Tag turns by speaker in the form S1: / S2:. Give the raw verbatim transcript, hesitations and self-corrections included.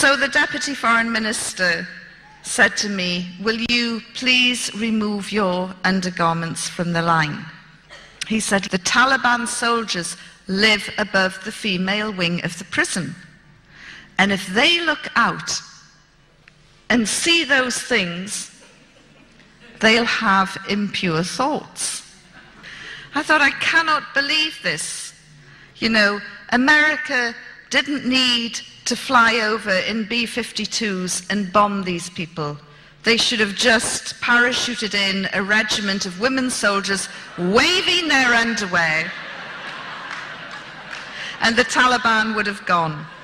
S1: So the Deputy Foreign Minister said to me, will you please remove your undergarments from the line? He said, the Taliban soldiers live above the female wing of the prison. And if they look out and see those things, they'll have impure thoughts. I thought, I cannot believe this. You know, America didn't need to fly over in B fifty-twos and bomb these people. They should have just parachuted in a regiment of women soldiers waving their underwear, and the Taliban would have gone.